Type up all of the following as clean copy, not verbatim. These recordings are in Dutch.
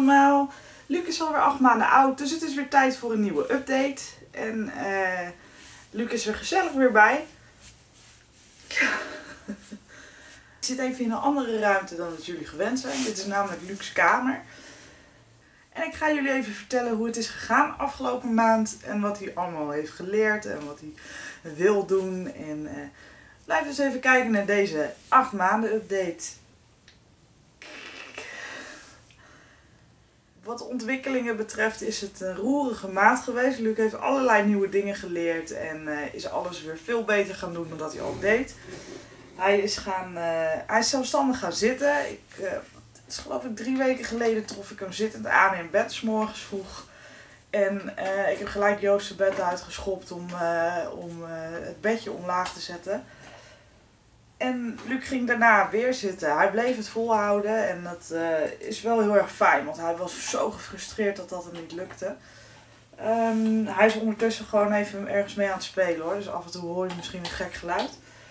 allemaal. Luc is alweer 8 maanden oud, dus het is weer tijd voor een nieuwe update. En Luc is er gezellig weer bij. Ik zit even in een andere ruimte dan dat jullie gewend zijn. Dit is namelijk Luc's kamer. En ik ga jullie even vertellen hoe het is gegaan afgelopen maand. En wat hij allemaal heeft geleerd en wat hij wil doen. En blijf dus even kijken naar deze 8 maanden update. Wat ontwikkelingen betreft is het een roerige maand geweest. Luc heeft allerlei nieuwe dingen geleerd en is alles weer veel beter gaan doen dan dat hij al deed. Hij is zelfstandig gaan zitten. Het is geloof ik 3 weken geleden trof ik hem zittend aan in bed, 's morgens vroeg. En ik heb gelijk Joost zijn bed uitgeschopt om het bedje omlaag te zetten. En Luc ging daarna weer zitten. Hij bleef het volhouden en dat is wel heel erg fijn, want hij was zo gefrustreerd dat hem niet lukte. Hij is ondertussen gewoon even ergens mee aan het spelen hoor, dus af en toe hoor je misschien een gek geluid.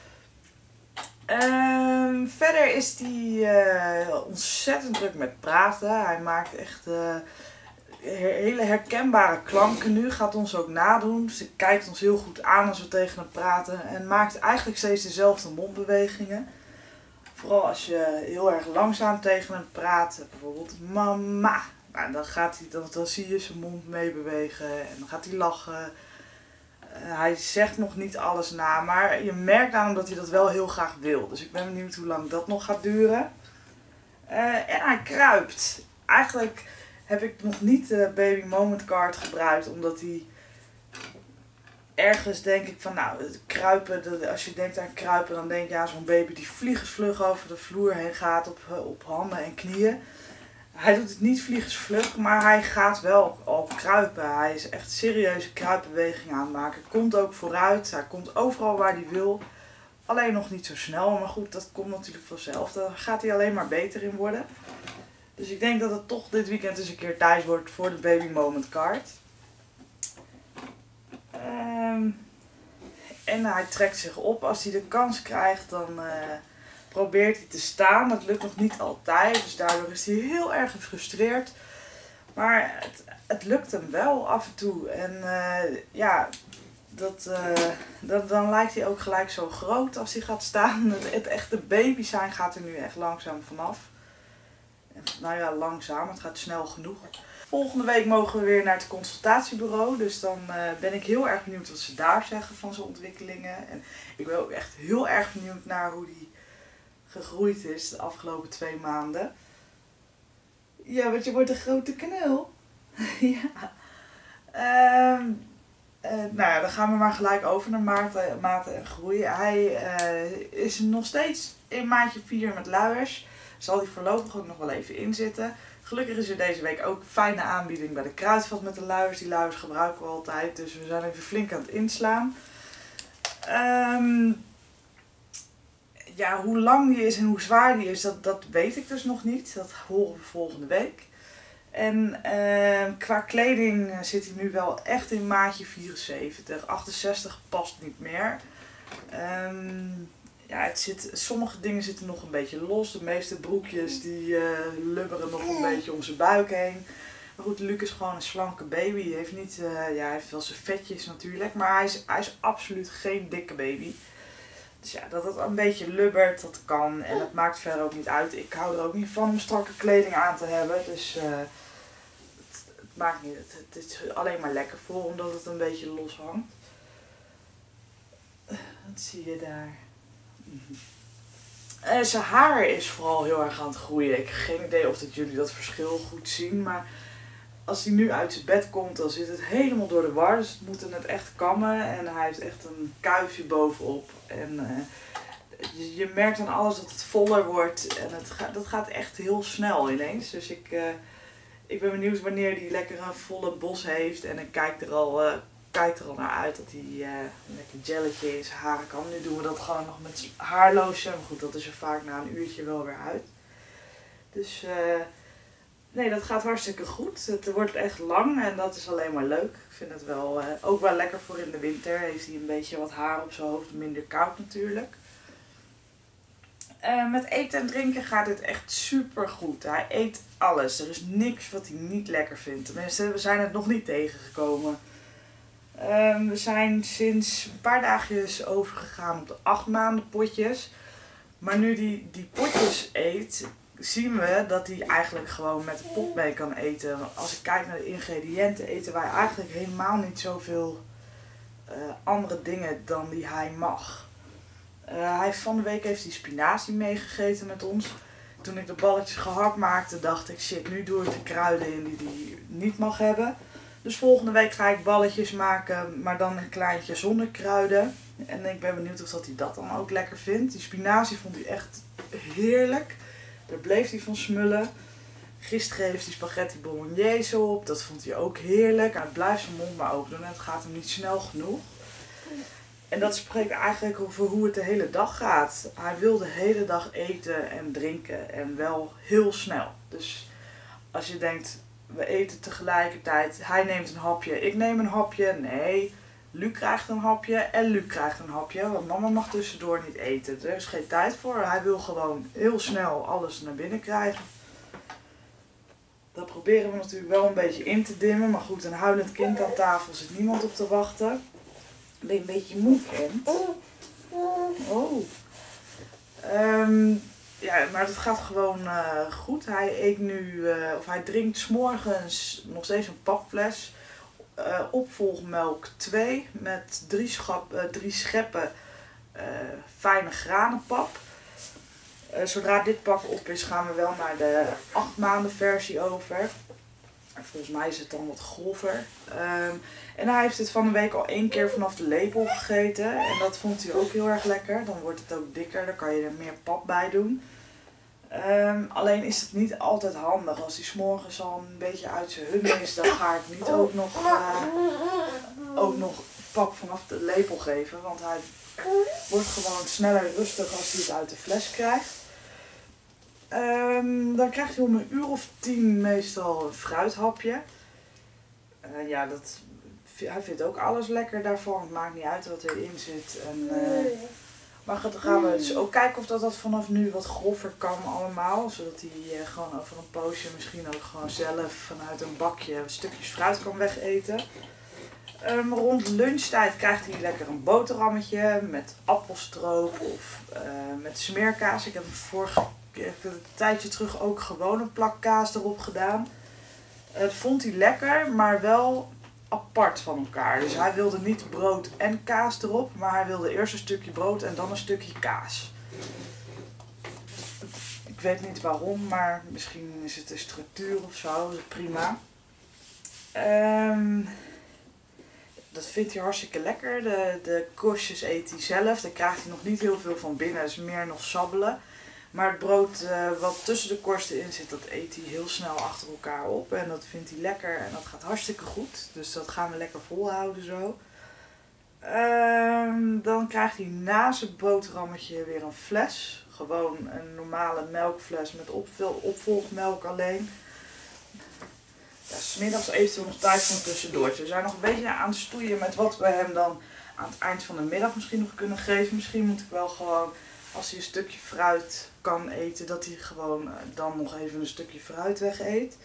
Verder is hij ontzettend druk met praten. Hij maakt echt hele herkenbare klanken nu. Gaat ons ook nadoen. Dus hij kijkt ons heel goed aan als we tegen hem praten. En maakt eigenlijk steeds dezelfde mondbewegingen. Vooral als je heel erg langzaam tegen hem praat. Bijvoorbeeld mama. Nou, dan zie je zijn mond meebewegen. En dan gaat hij lachen. Hij zegt nog niet alles na, maar je merkt aan hem dat hij dat wel heel graag wil. Dus ik ben benieuwd hoe lang dat nog gaat duren. En hij kruipt. Eigenlijk heb ik nog niet de baby moment card gebruikt, omdat hij ergens denk ik van nou, het kruipen, als je denkt aan kruipen, dan denk je aan zo'n baby die vliegensvlug over de vloer heen gaat op handen en knieën. Hij doet het niet vliegensvlug, maar hij gaat wel al kruipen. Hij is echt serieuze kruipbewegingen aan het maken. Komt ook vooruit. Hij komt overal waar hij wil. Alleen nog niet zo snel. Maar goed, dat komt natuurlijk vanzelf. Daar gaat hij alleen maar beter in worden. Dus ik denk dat het toch dit weekend eens een keer tijd wordt voor de baby moment card. En hij trekt zich op. Als hij de kans krijgt, dan probeert hij te staan. Dat lukt nog niet altijd, dus daardoor is hij heel erg gefrustreerd. Maar het lukt hem wel af en toe. En dan lijkt hij ook gelijk zo groot als hij gaat staan. Het echte baby zijn gaat er nu echt langzaam vanaf. Nou ja, langzaam, het gaat snel genoeg. Volgende week mogen we weer naar het consultatiebureau. Dus dan ben ik heel erg benieuwd wat ze daar zeggen van zijn ontwikkelingen. En ik ben ook echt heel erg benieuwd naar hoe die gegroeid is de afgelopen 2 maanden. Ja, want je wordt een grote knul. Ja. Nou ja, dan gaan we maar gelijk over naar mate en groei. Hij is nog steeds in maatje 4 met luiers. Zal hij voorlopig ook nog wel even inzitten. Gelukkig is er deze week ook een fijne aanbieding bij de Kruidvat met de luiers. Die luiers gebruiken we altijd, dus we zijn even flink aan het inslaan. Ja, hoe lang die is en hoe zwaar die is, dat weet ik dus nog niet. Dat horen we volgende week. En qua kleding zit hij nu wel echt in maatje 74. 68 past niet meer. Sommige dingen zitten nog een beetje los. De meeste broekjes die lubberen nog een beetje om zijn buik heen. Maar goed, Luc is gewoon een slanke baby. Hij heeft wel zijn vetjes natuurlijk, maar hij is absoluut geen dikke baby. Dus ja, dat het een beetje lubbert, dat kan. En het maakt verder ook niet uit. Ik hou er ook niet van om strakke kleding aan te hebben. Dus het maakt niet. Het is alleen maar lekker voor, omdat het een beetje los hangt. Wat zie je daar? Zijn haar is vooral heel erg aan het groeien. Ik heb geen idee of jullie dat verschil goed zien. Maar als hij nu uit zijn bed komt, dan zit het helemaal door de war. Dus we moeten het echt kammen. En hij heeft echt een kuifje bovenop. En je merkt aan alles dat het voller wordt. En dat gaat echt heel snel ineens. Dus ik ben benieuwd wanneer hij lekker een volle bos heeft. En ik kijk er al naar uit dat hij lekker gelletje in zijn haren kan. Nu doen we dat gewoon nog met haarloosje. Maar goed, dat is er vaak na een uurtje wel weer uit. Dus nee, dat gaat hartstikke goed. Het wordt echt lang en dat is alleen maar leuk. Ik vind het wel ook wel lekker voor in de winter. Heeft hij een beetje wat haar op zijn hoofd, minder koud natuurlijk. Met eten en drinken gaat dit echt super goed. Hij eet alles. Er is niks wat hij niet lekker vindt. Tenminste, we zijn het nog niet tegengekomen. We zijn sinds een paar dagjes overgegaan op de 8 maanden potjes. Maar nu die potjes eet, zien we dat hij eigenlijk gewoon met de pot mee kan eten. Als ik kijk naar de ingrediënten, eten wij eigenlijk helemaal niet zoveel andere dingen dan die hij mag. Van de week heeft hij spinazie meegegeten met ons. Toen ik de balletjes gehakt maakte, dacht ik, shit, nu doe ik de kruiden in die hij niet mag hebben. Dus volgende week ga ik balletjes maken, maar dan een kleintje zonder kruiden. En ik ben benieuwd of dat hij dat dan ook lekker vindt. Die spinazie vond hij echt heerlijk. Daar bleef hij van smullen. Gisteren heeft hij spaghetti bolognese op. Dat vond hij ook heerlijk. Hij blijft zijn mond maar open doen en het gaat hem niet snel genoeg. En dat spreekt eigenlijk over hoe het de hele dag gaat. Hij wil de hele dag eten en drinken en wel heel snel. Dus als je denkt, we eten tegelijkertijd, hij neemt een hapje, ik neem een hapje. Nee, Luc krijgt een hapje en Luc krijgt een hapje, want mama mag tussendoor niet eten. Er is geen tijd voor, hij wil gewoon heel snel alles naar binnen krijgen. Dat proberen we natuurlijk wel een beetje in te dimmen, maar goed, een huilend kind aan tafel zit niemand op te wachten. Ben je een beetje moe, vent? Oh. Ja, maar het gaat gewoon goed. Hij eet nu, of hij drinkt 's morgens nog steeds een papfles. Opvolgmelk 2 met 3 scheppen fijne granenpap. Zodra dit pak op is, gaan we wel naar de 8 maanden versie over. Volgens mij is het dan wat grover. En hij heeft dit van de week al 1 keer vanaf de lepel gegeten. En dat vond hij ook heel erg lekker. Dan wordt het ook dikker, dan kan je er meer pap bij doen. Alleen is het niet altijd handig. Als hij 's morgens al een beetje uit zijn hun is, dan ga ik niet ook nog pap vanaf de lepel geven. Want hij wordt gewoon sneller rustig als hij het uit de fles krijgt. Dan krijgt hij om 1:10 meestal een fruithapje. Ja, hij vindt ook alles lekker daarvan. Het maakt niet uit wat erin zit. Maar dan gaan we dus ook kijken of dat vanaf nu wat grover kan allemaal. Zodat hij gewoon over een poosje misschien ook gewoon zelf vanuit een bakje stukjes fruit kan wegeten. Rond lunchtijd krijgt hij lekker een boterhammetje met appelstroop of met smeerkaas. Ik heb een tijdje terug ook gewoon een plak kaas erop gedaan. Dat vond hij lekker, maar wel apart van elkaar. Dus hij wilde niet brood en kaas erop, maar hij wilde eerst een stukje brood en dan een stukje kaas. Ik weet niet waarom, maar misschien is het de structuur of zo, dat is prima. Dat vindt hij hartstikke lekker. De korstjes eet hij zelf, daar krijgt hij nog niet heel veel van binnen, het is meer nog sabbelen. Maar het brood wat tussen de korsten in zit, dat eet hij heel snel achter elkaar op. En dat vindt hij lekker en dat gaat hartstikke goed. Dus dat gaan we lekker volhouden zo. Dan krijgt hij na zijn boterhammetje weer een fles. Gewoon een normale melkfles met opvolgmelk alleen. Ja, 's middags eten we nog tijd voor een tussendoortje. We zijn nog een beetje aan het stoeien met wat we hem dan aan het eind van de middag misschien nog kunnen geven. Misschien moet ik wel gewoon, als hij een stukje fruit kan eten, dat hij gewoon dan nog even een stukje fruit weg eet.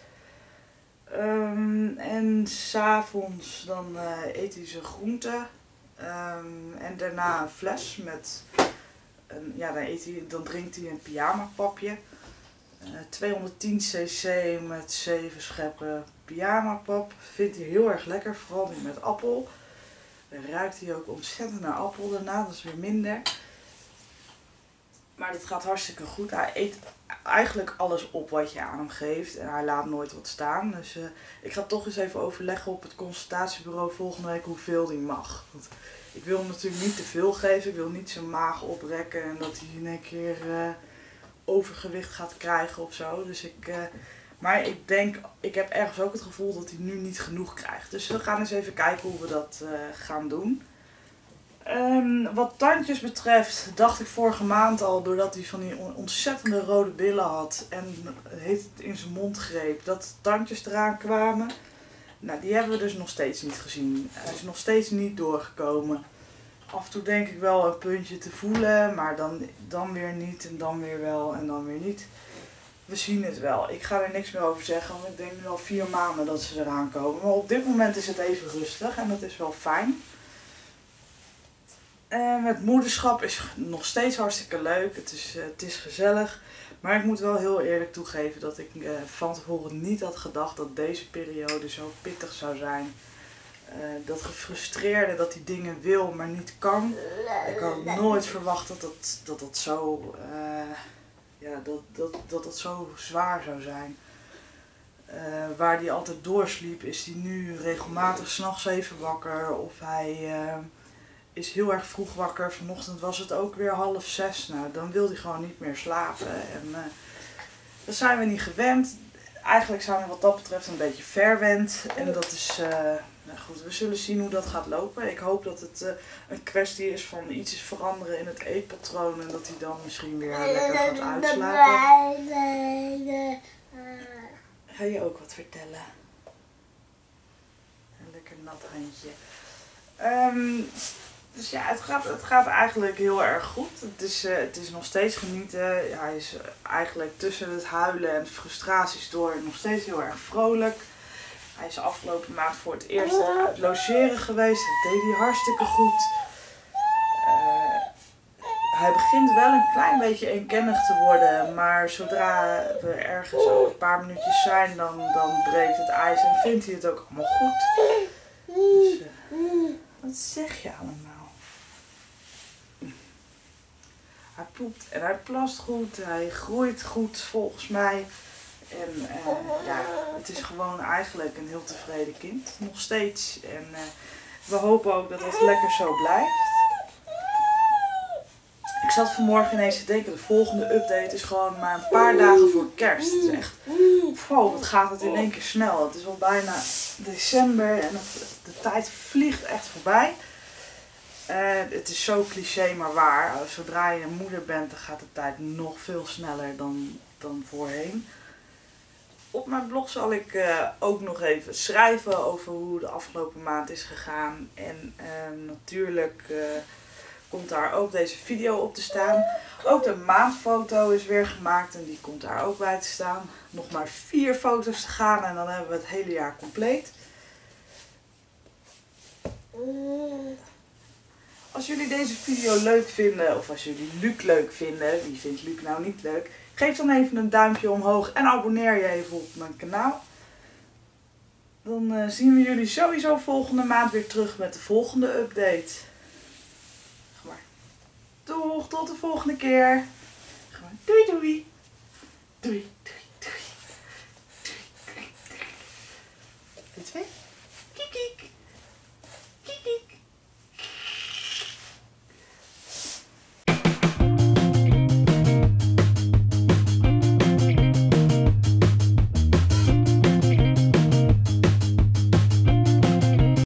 En 's avonds dan eet hij zijn groenten. En daarna een fles met, dan drinkt hij een pyjama papje. 210 cc met 7 scheppen pyjama pap. Vindt hij heel erg lekker, vooral nu met appel. Dan ruikt hij ook ontzettend naar appel daarna, dat is weer minder. Maar dat gaat hartstikke goed. Hij eet eigenlijk alles op wat je aan hem geeft en hij laat nooit wat staan. Dus ik ga toch eens even overleggen op het consultatiebureau volgende week hoeveel hij mag. Want ik wil hem natuurlijk niet te veel geven. Ik wil niet zijn maag oprekken en dat hij in één keer overgewicht gaat krijgen of zo. Dus maar ik heb ergens ook het gevoel dat hij nu niet genoeg krijgt. Dus we gaan eens even kijken hoe we dat gaan doen. Wat tandjes betreft dacht ik vorige maand al, doordat hij van die ontzettende rode billen had en het in zijn mond greep, dat tandjes eraan kwamen. Nou, die hebben we dus nog steeds niet gezien. Hij is nog steeds niet doorgekomen. Af en toe denk ik wel een puntje te voelen, maar dan weer niet en dan weer wel en dan weer niet. We zien het wel. Ik ga er niks meer over zeggen, want ik denk nu al 4 maanden dat ze eraan komen. Maar op dit moment is het even rustig en dat is wel fijn. Het moederschap is nog steeds hartstikke leuk. Het is gezellig. Maar ik moet wel heel eerlijk toegeven dat ik van tevoren niet had gedacht dat deze periode zo pittig zou zijn. Dat gefrustreerde dat hij dingen wil, maar niet kan. Ik had nooit verwacht dat zo, dat zo zwaar zou zijn. Waar hij altijd doorsliep, is hij nu regelmatig 's nachts even wakker. Of hij is heel erg vroeg wakker. Vanochtend was het ook weer 5:30. Nou, dan wil hij gewoon niet meer slapen. En dat zijn we niet gewend. Eigenlijk zijn we wat dat betreft een beetje verwend. En dat is, nou goed, we zullen zien hoe dat gaat lopen. Ik hoop dat het een kwestie is van iets veranderen in het eetpatroon. En dat hij dan misschien weer lekker gaat uitslapen. Ga je ook wat vertellen? Een lekker nat handje. Dus ja, het gaat eigenlijk heel erg goed. Het is nog steeds genieten. Hij is eigenlijk tussen het huilen en de frustraties door nog steeds heel erg vrolijk. Hij is afgelopen maand voor het eerst uit logeren geweest. Dat deed hij hartstikke goed. Hij begint wel een klein beetje eenkennig te worden. Maar zodra we ergens al een paar minuutjes zijn, dan breekt het ijs en vindt hij het ook allemaal goed. Dus, wat zeg je allemaal? Hij poept en hij plast goed, hij groeit goed volgens mij. En ja, het is gewoon eigenlijk een heel tevreden kind, nog steeds. En we hopen ook dat het lekker zo blijft. Ik zat vanmorgen ineens te denken, de volgende update is gewoon maar een paar dagen voor kerst. Het is echt, wow, wat gaat het in één keer snel. Het is al bijna december en de tijd vliegt echt voorbij. Het is zo cliché, maar waar. Zodra je een moeder bent, dan gaat de tijd nog veel sneller dan voorheen. Op mijn blog zal ik ook nog even schrijven over hoe de afgelopen maand is gegaan. En natuurlijk komt daar ook deze video op te staan. Ook de maandfoto is weer gemaakt en die komt daar ook bij te staan. Nog maar 4 foto's te gaan en dan hebben we het hele jaar compleet. Als jullie deze video leuk vinden, of als jullie Luc leuk vinden, wie vindt Luc nou niet leuk, geef dan even een duimpje omhoog en abonneer je even op mijn kanaal. Dan zien we jullie sowieso volgende maand weer terug met de volgende update. Doeg, tot de volgende keer. Doei doei. Doei doei doei. Doei. 2. Kiek kiek.